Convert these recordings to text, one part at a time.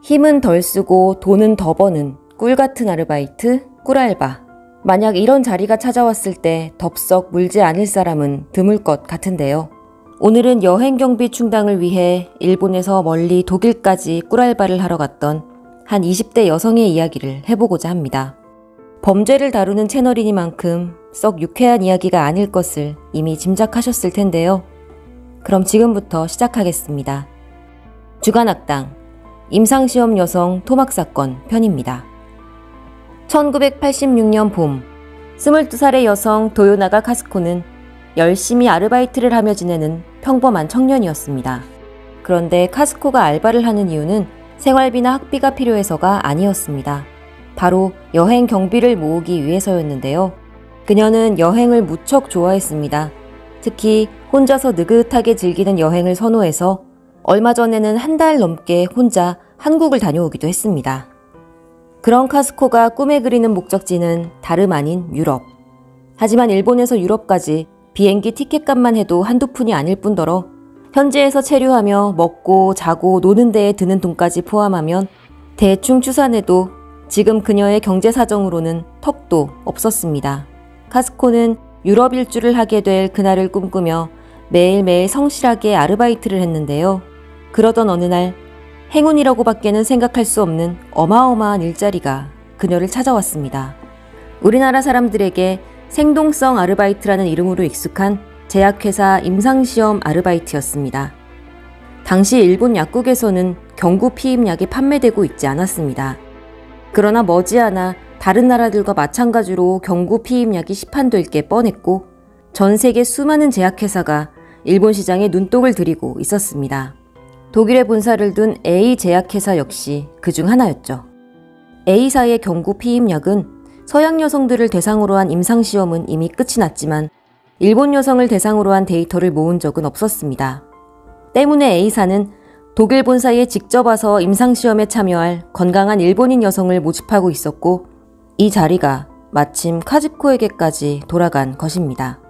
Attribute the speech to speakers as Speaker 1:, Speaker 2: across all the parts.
Speaker 1: 힘은 덜 쓰고 돈은 더 버는 꿀같은 아르바이트, 꿀알바. 만약 이런 자리가 찾아왔을 때 덥석 물지 않을 사람은 드물 것 같은데요. 오늘은 여행 경비 충당을 위해 일본에서 멀리 독일까지 꿀알바를 하러 갔던 한 20대 여성의 이야기를 해보고자 합니다. 범죄를 다루는 채널이니만큼 썩 유쾌한 이야기가 아닐 것을 이미 짐작하셨을 텐데요. 그럼 지금부터 시작하겠습니다. 주간악당 임상시험 여성 토막사건 편입니다. 1986년 봄, 22살의 여성 도요나가 카스코는 열심히 아르바이트를 하며 지내는 평범한 청년이었습니다. 그런데 카스코가 알바를 하는 이유는 생활비나 학비가 필요해서가 아니었습니다. 바로 여행 경비를 모으기 위해서였는데요. 그녀는 여행을 무척 좋아했습니다. 특히 혼자서 느긋하게 즐기는 여행을 선호해서 얼마 전에는 한 달 넘게 혼자 한국을 다녀오기도 했습니다. 그런 카스코가 꿈에 그리는 목적지는 다름 아닌 유럽. 하지만 일본에서 유럽까지 비행기 티켓값만 해도 한두 푼이 아닐 뿐더러 현지에서 체류하며 먹고 자고 노는 데에 드는 돈까지 포함하면 대충 추산해도 지금 그녀의 경제 사정으로는 턱도 없었습니다. 카스코는 유럽 일주를 하게 될 그날을 꿈꾸며 매일매일 성실하게 아르바이트를 했는데요. 그러던 어느 날 행운이라고 밖에는 생각할 수 없는 어마어마한 일자리가 그녀를 찾아왔습니다. 우리나라 사람들에게 생동성 아르바이트라는 이름으로 익숙한 제약회사 임상시험 아르바이트였습니다. 당시 일본 약국에서는 경구 피임약이 판매되고 있지 않았습니다. 그러나 머지않아 다른 나라들과 마찬가지로 경구 피임약이 시판될 게 뻔했고 전 세계 수많은 제약회사가 일본 시장에 눈독을 들이고 있었습니다. 독일에 본사를 둔 A 제약회사 역시 그중 하나였죠. A사의 경구 피임약은 서양 여성들을 대상으로 한 임상시험은 이미 끝이 났지만 일본 여성을 대상으로 한 데이터를 모은 적은 없었습니다. 때문에 A사는 독일 본사에 직접 와서 임상시험에 참여할 건강한 일본인 여성을 모집하고 있었고 이 자리가 마침 카즈코에게까지 돌아간 것입니다.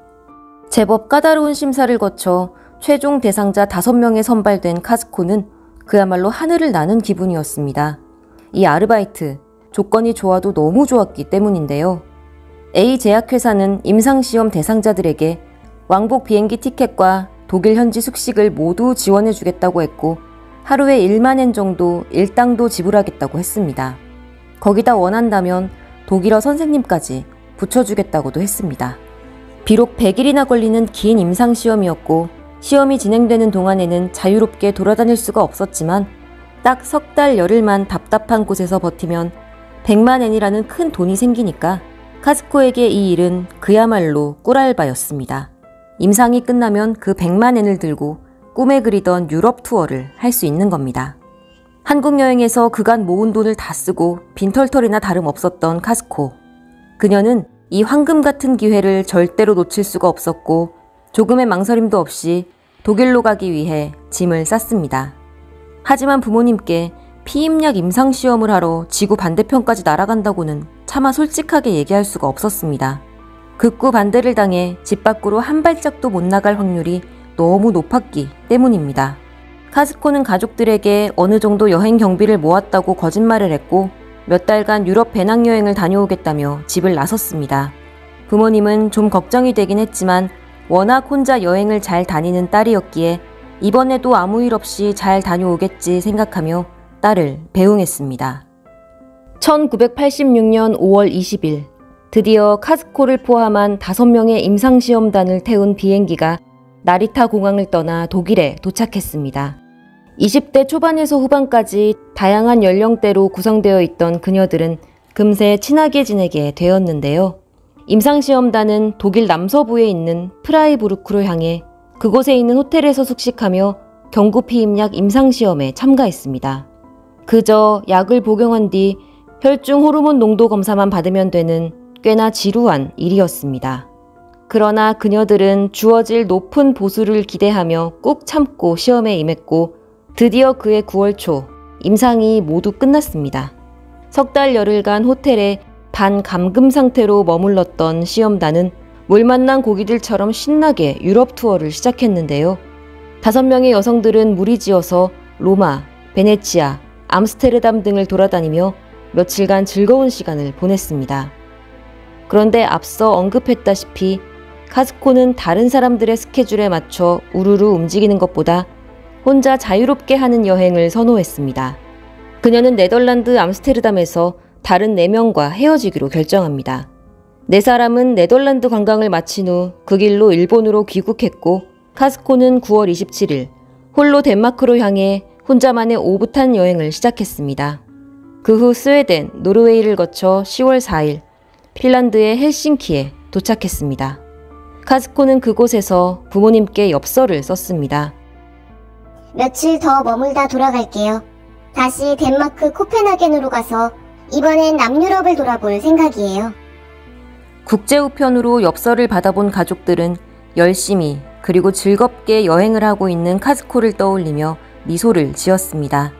Speaker 1: 제법 까다로운 심사를 거쳐 최종 대상자 5명에 선발된 카즈코는 그야말로 하늘을 나는 기분이었습니다. 이 아르바이트, 조건이 좋아도 너무 좋았기 때문인데요. A 제약회사는 임상시험 대상자들에게 왕복 비행기 티켓과 독일 현지 숙식을 모두 지원해주겠다고 했고 하루에 1만 엔 정도 일당도 지불하겠다고 했습니다. 거기다 원한다면 독일어 선생님까지 붙여주겠다고도 했습니다. 비록 100일이나 걸리는 긴 임상시험이었고 시험이 진행되는 동안에는 자유롭게 돌아다닐 수가 없었지만 딱 석 달 열흘만 답답한 곳에서 버티면 100만 엔이라는 큰 돈이 생기니까 카즈코에게 이 일은 그야말로 꿀알바였습니다. 임상이 끝나면 그 100만 엔을 들고 꿈에 그리던 유럽 투어를 할 수 있는 겁니다. 한국 여행에서 그간 모은 돈을 다 쓰고 빈털털이나 다름없었던 카즈코. 그녀는 이 황금 같은 기회를 절대로 놓칠 수가 없었고 조금의 망설임도 없이 독일로 가기 위해 짐을 쌌습니다. 하지만 부모님께 피임약 임상시험을 하러 지구 반대편까지 날아간다고는 차마 솔직하게 얘기할 수가 없었습니다. 극구 반대를 당해 집 밖으로 한 발짝도 못 나갈 확률이 너무 높았기 때문입니다. 카즈코는 가족들에게 어느 정도 여행 경비를 모았다고 거짓말을 했고 몇 달간 유럽 배낭여행을 다녀오겠다며 집을 나섰습니다. 부모님은 좀 걱정이 되긴 했지만 워낙 혼자 여행을 잘 다니는 딸이었기에 이번에도 아무 일 없이 잘 다녀오겠지 생각하며 딸을 배웅했습니다. 1986년 5월 20일 드디어 카즈코를 포함한 5명의 임상시험단을 태운 비행기가 나리타 공항을 떠나 독일에 도착했습니다. 20대 초반에서 후반까지 다양한 연령대로 구성되어 있던 그녀들은 금세 친하게 지내게 되었는데요. 임상시험단은 독일 남서부에 있는 프라이부르크로 향해 그곳에 있는 호텔에서 숙식하며 경구 피임약 임상시험에 참가했습니다. 그저 약을 복용한 뒤 혈중 호르몬 농도 검사만 받으면 되는 꽤나 지루한 일이었습니다. 그러나 그녀들은 주어질 높은 보수를 기대하며 꾹 참고 시험에 임했고 드디어 그해 9월 초 임상이 모두 끝났습니다. 석 달 열흘간 호텔에 반감금 상태로 머물렀던 시험단은 물 만난 고기들처럼 신나게 유럽 투어를 시작했는데요. 5명의 여성들은 무리지어서 로마, 베네치아, 암스테르담 등을 돌아다니며 며칠간 즐거운 시간을 보냈습니다. 그런데 앞서 언급했다시피 카스코는 다른 사람들의 스케줄에 맞춰 우르르 움직이는 것보다 혼자 자유롭게 하는 여행을 선호했습니다. 그녀는 네덜란드 암스테르담에서 다른 4명과 헤어지기로 결정합니다. 4사람은 네덜란드 관광을 마친 후 그 길로 일본으로 귀국했고, 카스코는 9월 27일 홀로 덴마크로 향해 혼자만의 오붓한 여행을 시작했습니다. 그 후 스웨덴, 노르웨이를 거쳐 10월 4일 핀란드의 헬싱키에 도착했습니다. 카스코는 그곳에서 부모님께 엽서를 썼습니다.
Speaker 2: 며칠 더 머물다 돌아갈게요. 다시 덴마크 코펜하겐으로 가서 이번엔 남유럽을 돌아볼 생각이에요.
Speaker 1: 국제우편으로 엽서를 받아본 가족들은 열심히 그리고 즐겁게 여행을 하고 있는 카스코를 떠올리며 미소를 지었습니다.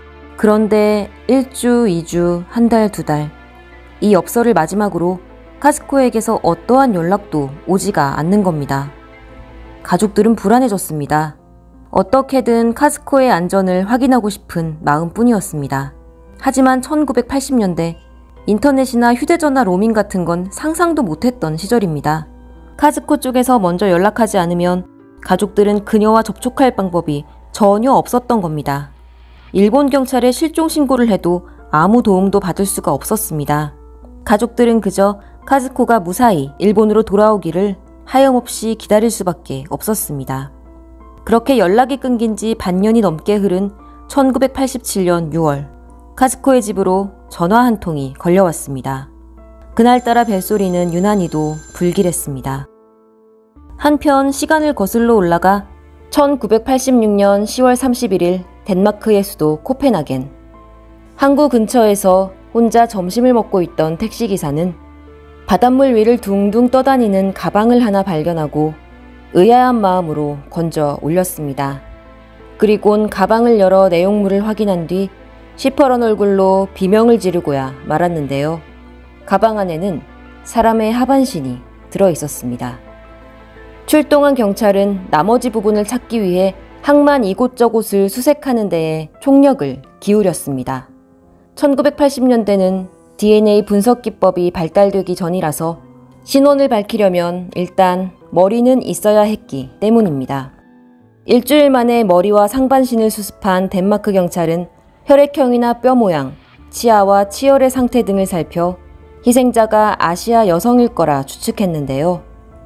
Speaker 1: 그런데 1주, 2주, 한 달, 2달, 이 엽서를 마지막으로 카스코에게서 어떠한 연락도 오지가 않는 겁니다. 가족들은 불안해졌습니다. 어떻게든 카스코의 안전을 확인하고 싶은 마음뿐이었습니다. 하지만 1980년대 인터넷이나 휴대전화 로밍 같은 건 상상도 못했던 시절입니다. 카스코 쪽에서 먼저 연락하지 않으면 가족들은 그녀와 접촉할 방법이 전혀 없었던 겁니다. 일본 경찰에 실종 신고를 해도 아무 도움도 받을 수가 없었습니다. 가족들은 그저 카스코가 무사히 일본으로 돌아오기를 하염없이 기다릴 수밖에 없었습니다. 그렇게 연락이 끊긴 지 반년이 넘게 흐른 1987년 6월, 카스코의 집으로 전화 한 통이 걸려왔습니다. 그날따라 벨소리는 유난히도 불길했습니다. 한편 시간을 거슬러 올라가 1986년 10월 31일 덴마크의 수도 코펜하겐. 항구 근처에서 혼자 점심을 먹고 있던 택시기사는 바닷물 위를 둥둥 떠다니는 가방을 하나 발견하고 의아한 마음으로 건져 올렸습니다. 그리곤 가방을 열어 내용물을 확인한 뒤 시퍼런 얼굴로 비명을 지르고야 말았는데요. 가방 안에는 사람의 하반신이 들어 있었습니다. 출동한 경찰은 나머지 부분을 찾기 위해 항만 이곳저곳을 수색하는 데에 총력을 기울였습니다. 1980년대는 DNA 분석 기법이 발달되기 전이라서 신원을 밝히려면 일단 머리는 있어야 했기 때문입니다. 일주일 만에 머리와 상반신을 수습한 덴마크 경찰은 혈액형이나 뼈 모양, 치아와 치열의 상태 등을 살펴 희생자가 아시아 여성일 거라 추측했는데요.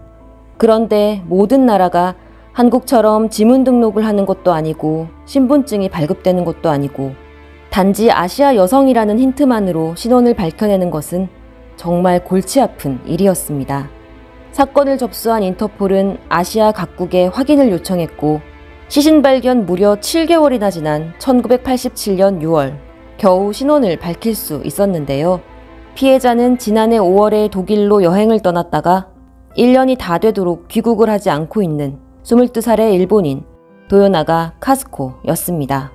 Speaker 1: 그런데 모든 나라가 한국처럼 지문 등록을 하는 것도 아니고 신분증이 발급되는 것도 아니고 단지 아시아 여성이라는 힌트만으로 신원을 밝혀내는 것은 정말 골치 아픈 일이었습니다. 사건을 접수한 인터폴은 아시아 각국에 확인을 요청했고 시신 발견 무려 7개월이나 지난 1987년 6월 겨우 신원을 밝힐 수 있었는데요. 피해자는 지난해 5월에 독일로 여행을 떠났다가 1년이 다 되도록 귀국을 하지 않고 있는 22살의 일본인 도요나가 카스코였습니다.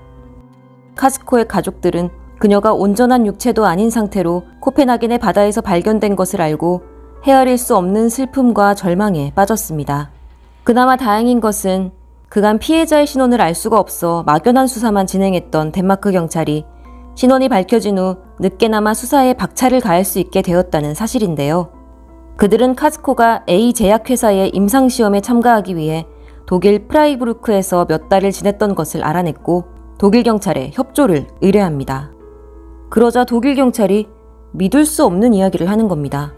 Speaker 1: 카스코의 가족들은 그녀가 온전한 육체도 아닌 상태로 코펜하겐의 바다에서 발견된 것을 알고 헤아릴 수 없는 슬픔과 절망에 빠졌습니다. 그나마 다행인 것은 그간 피해자의 신원을 알 수가 없어 막연한 수사만 진행했던 덴마크 경찰이 신원이 밝혀진 후 늦게나마 수사에 박차를 가할 수 있게 되었다는 사실인데요. 그들은 카스코가 A 제약회사의 임상시험에 참가하기 위해 독일 프라이부르크에서 몇 달을 지냈던 것을 알아냈고 독일 경찰에 협조를 의뢰합니다. 그러자 독일 경찰이 믿을 수 없는 이야기를 하는 겁니다.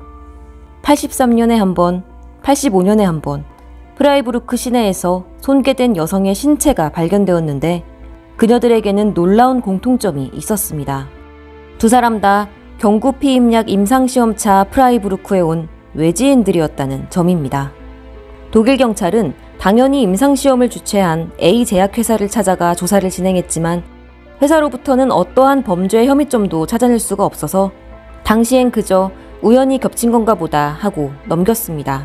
Speaker 1: 83년에 한 번, 85년에 한 번 프라이부르크 시내에서 손괴된 여성의 신체가 발견되었는데 그녀들에게는 놀라운 공통점이 있었습니다. 두 사람 다 경구 피임약 임상시험차 프라이부르크에 온 외지인들이었다는 점입니다. 독일 경찰은 당연히 임상시험을 주최한 A 제약회사를 찾아가 조사를 진행했지만 회사로부터는 어떠한 범죄 혐의점도 찾아낼 수가 없어서 당시엔 그저 우연히 겹친 건가 보다 하고 넘겼습니다.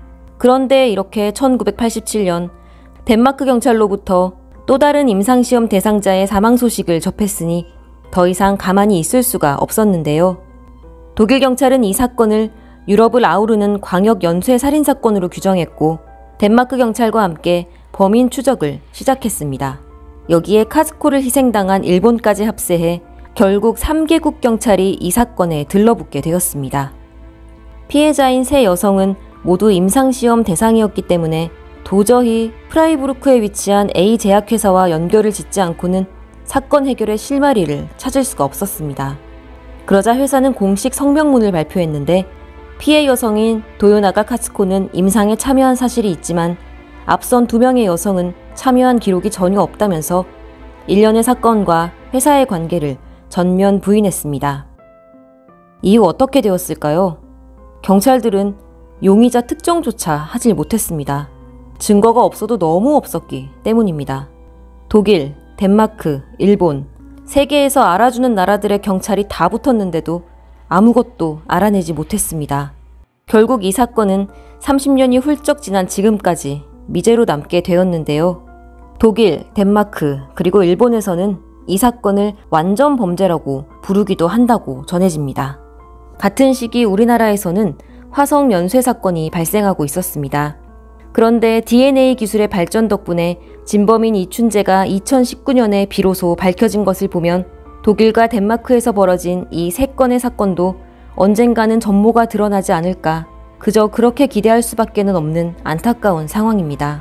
Speaker 1: 그런데 이렇게 1987년 덴마크 경찰로부터 또 다른 임상시험 대상자의 사망 소식을 접했으니 더 이상 가만히 있을 수가 없었는데요. 독일 경찰은 이 사건을 유럽을 아우르는 광역 연쇄 살인사건으로 규정했고 덴마크 경찰과 함께 범인 추적을 시작했습니다. 여기에 카즈코를 희생당한 일본까지 합세해 결국 3개국 경찰이 이 사건에 들러붙게 되었습니다. 피해자인 세 여성은 모두 임상시험 대상이었기 때문에 도저히 프라이부르크에 위치한 A 제약회사와 연결을 짓지 않고는 사건 해결의 실마리를 찾을 수가 없었습니다. 그러자 회사는 공식 성명문을 발표했는데 피해 여성인 도요나가 카츠코는 임상에 참여한 사실이 있지만 앞선 2명의 여성은 참여한 기록이 전혀 없다면서 일련의 사건과 회사의 관계를 전면 부인했습니다. 이후 어떻게 되었을까요? 경찰들은 용의자 특정조차 하질 못했습니다. 증거가 없어도 너무 없었기 때문입니다. 독일, 덴마크, 일본, 세계에서 알아주는 나라들의 경찰이 다 붙었는데도 아무것도 알아내지 못했습니다. 결국 이 사건은 30년이 훌쩍 지난 지금까지 미제로 남게 되었는데요. 독일, 덴마크, 그리고 일본에서는 이 사건을 완전 범죄라고 부르기도 한다고 전해집니다. 같은 시기 우리나라에서는 화성 연쇄 사건이 발생하고 있었습니다. 그런데 DNA 기술의 발전 덕분에 진범인 이춘재가 2019년에 비로소 밝혀진 것을 보면 독일과 덴마크에서 벌어진 이 3건의 사건도 언젠가는 전모가 드러나지 않을까, 그저 그렇게 기대할 수밖에는 없는 안타까운 상황입니다.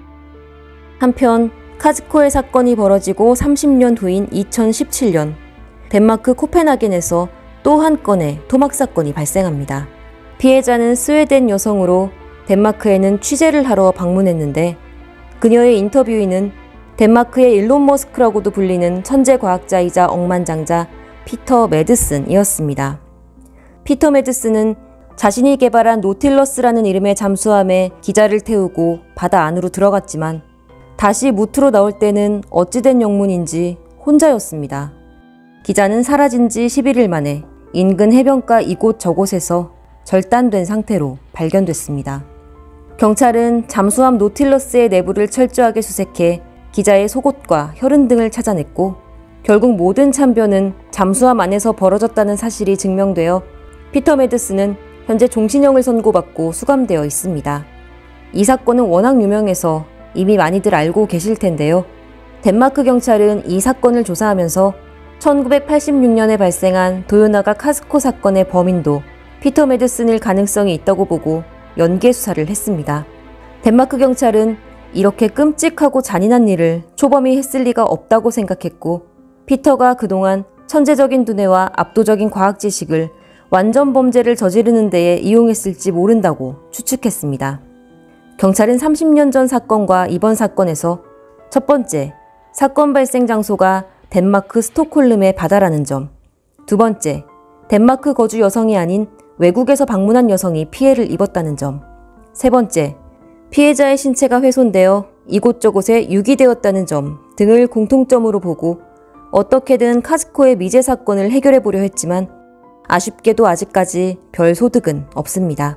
Speaker 1: 한편 카즈코의 사건이 벌어지고 30년 후인 2017년 덴마크 코펜하겐에서 또 한 건의 토막 사건이 발생합니다. 피해자는 스웨덴 여성으로 덴마크에는 취재를 하러 방문했는데 그녀의 인터뷰인은 덴마크의 일론 머스크라고도 불리는 천재 과학자이자 억만장자 피터 매드슨이었습니다. 피터 매드슨은 자신이 개발한 노틸러스라는 이름의 잠수함에 기자를 태우고 바다 안으로 들어갔지만 다시 무트로 나올 때는 어찌된 영문인지 혼자였습니다. 기자는 사라진 지 11일 만에 인근 해변가 이곳 저곳에서 절단된 상태로 발견됐습니다. 경찰은 잠수함 노틸러스의 내부를 철저하게 수색해 기자의 속옷과 혈흔 등을 찾아냈고 결국 모든 참변은 잠수함 안에서 벌어졌다는 사실이 증명되어 피터 매드슨은 현재 종신형을 선고받고 수감되어 있습니다. 이 사건은 워낙 유명해서 이미 많이들 알고 계실 텐데요. 덴마크 경찰은 이 사건을 조사하면서 1986년에 발생한 도요나가 카즈코 사건의 범인도 피터 매드슨일 가능성이 있다고 보고 연계 수사를 했습니다. 덴마크 경찰은 이렇게 끔찍하고 잔인한 일을 초범이 했을 리가 없다고 생각했고 피터가 그동안 천재적인 두뇌와 압도적인 과학 지식을 완전 범죄를 저지르는 데에 이용했을지 모른다고 추측했습니다. 경찰은 30년 전 사건과 이번 사건에서 첫 번째, 사건 발생 장소가 덴마크 스톡홀름의 바다라는 점, 두 번째, 덴마크 거주 여성이 아닌 외국에서 방문한 여성이 피해를 입었다는 점, 세 번째, 피해자의 신체가 훼손되어 이곳저곳에 유기되었다는 점 등을 공통점으로 보고 어떻게든 카즈코의 미제 사건을 해결해보려 했지만 아쉽게도 아직까지 별 소득은 없습니다.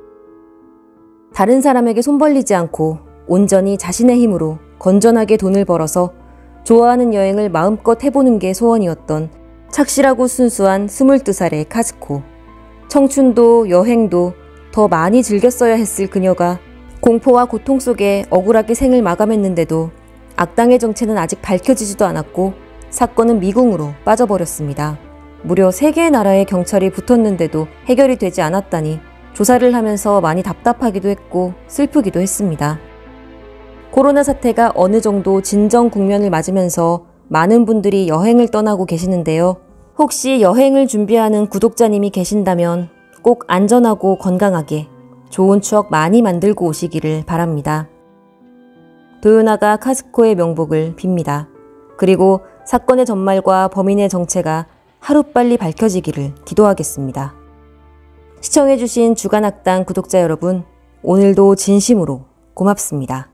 Speaker 1: 다른 사람에게 손 벌리지 않고 온전히 자신의 힘으로 건전하게 돈을 벌어서 좋아하는 여행을 마음껏 해보는 게 소원이었던 착실하고 순수한 22살의 카즈코. 청춘도 여행도 더 많이 즐겼어야 했을 그녀가 공포와 고통 속에 억울하게 생을 마감했는데도 악당의 정체는 아직 밝혀지지도 않았고 사건은 미궁으로 빠져버렸습니다. 무려 3개의 나라의 경찰이 붙었는데도 해결이 되지 않았다니 조사를 하면서 많이 답답하기도 했고 슬프기도 했습니다. 코로나 사태가 어느 정도 진정 국면을 맞으면서 많은 분들이 여행을 떠나고 계시는데요. 혹시 여행을 준비하는 구독자님이 계신다면 꼭 안전하고 건강하게 좋은 추억 많이 만들고 오시기를 바랍니다. 도요나가 카즈코의 명복을 빕니다. 그리고 사건의 전말과 범인의 정체가 하루빨리 밝혀지기를 기도하겠습니다. 시청해주신 주간악당 구독자 여러분, 오늘도 진심으로 고맙습니다.